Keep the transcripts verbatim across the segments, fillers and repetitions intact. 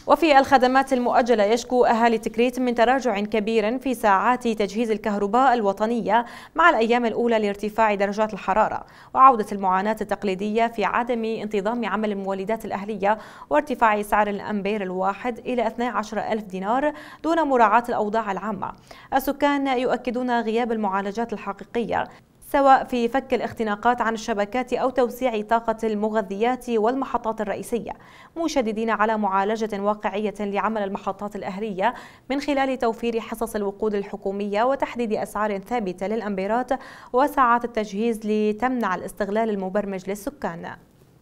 وفي الخدمات المؤجلة يشكو أهالي تكريت من تراجع كبير في ساعات تجهيز الكهرباء الوطنية مع الأيام الأولى لارتفاع درجات الحرارة، وعودة المعاناة التقليدية في عدم انتظام عمل المولدات الأهلية وارتفاع سعر الأمبير الواحد إلى اثني عشر ألف دينار دون مراعاة الأوضاع العامة. السكان يؤكدون غياب المعالجات الحقيقية سواء في فك الاختناقات عن الشبكات أو توسيع طاقة المغذيات والمحطات الرئيسية، مشددين على معالجة واقعية لعمل المحطات الأهلية من خلال توفير حصص الوقود الحكومية وتحديد أسعار ثابتة للأمبيرات وساعات التجهيز لتمنع الاستغلال المبرمج للسكان.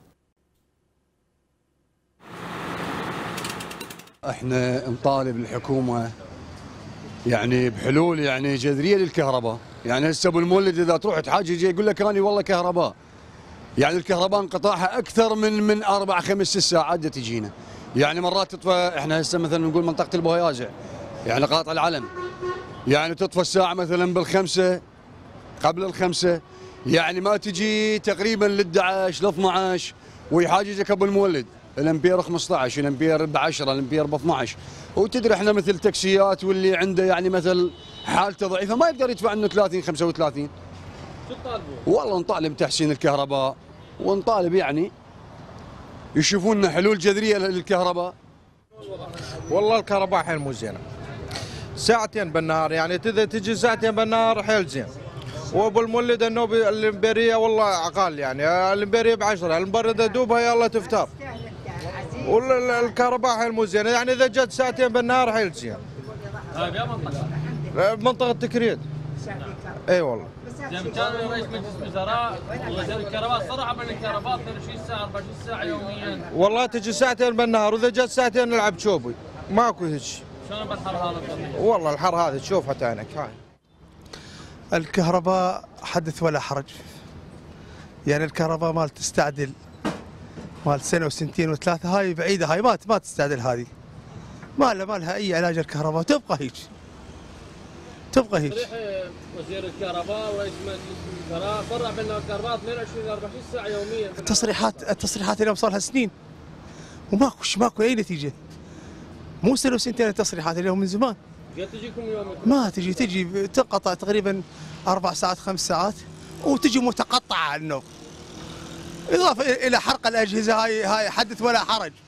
احنا نطالب الحكومة يعني بحلول يعني جذريه للكهرباء، يعني هسه ابو المولد اذا تروح تحاجج يقول لك اني والله كهرباء، يعني الكهرباء انقطاعها اكثر من من اربع خمس ست ساعات تجينا، يعني مرات تطفى. احنا هسه مثلا نقول منطقه البهيازع يعني قاطع العلم، يعني تطفى الساعه مثلا بالخمسه قبل الخمسه، يعني ما تجي تقريبا لل احدى عشر ل اثنعش ويحاججك ابو المولد الامبير خمسة عشر، الامبير ب عشرة، الامبير ب اثنعش، وتدري احنا مثل تاكسيات واللي عنده يعني مثل حالته ضعيفه ما يقدر يدفع انه ثلاثين خمسة وثلاثين. شو تطالبوا؟ والله نطالب تحسين الكهرباء، ونطالب يعني يشوفون لنا حلول جذريه للكهرباء. والله الكهرباء حيل مو زينه. ساعتين بالنهار يعني اذا تجي ساعتين بالنهار حيل زين. وابو المولد انه الامبيريه والله اقل، يعني الامبيريه ب عشرة، المبرده دوبها يلا تفتر. والكهرباء حيل مو زينه، يعني اذا جت ساعتين بالنهار حيل زين. طيب يا منطقه؟ بمنطقه تكريت. اي والله. زين كان رئيس مجلس الوزراء وزير الكهرباء صرح بان الكهرباء اثنتي وعشرين ساعه أربعة وعشرين ساعه يوميا. والله تجي ساعتين بالنهار واذا جت ساعتين نلعب شوبي، ماكو هيك. شلون بالحر هذا؟ والله الحر هذا تشوف حتى عينك هاي. الكهرباء حدث ولا حرج، يعني الكهرباء مال تستعدل مال سنه وسنتين وثلاثه، هاي بعيده، هاي ما ما تستعدل، هذه ما لها ما لها اي علاج. الكهرباء تبقى هيك تبقى هيك. تصريح وزير الكهرباء ورئيس مجلس الوزراء صرح بان الكهرباء اثنتي وعشرين أربعة وعشرين ساعه يوميا. التصريحات التصريحات اليوم صار لها سنين وماكو ماكو اي نتيجه. مو سنه وسنتين التصريحات، اليوم من زمان. جت تجيكم يوم ما تجي تجي تنقطع تقريبا اربع ساعات خمس ساعات وتجي متقطعه على النوم، اضافه الى حرق الاجهزه، هاي هاي حدث ولا حرج.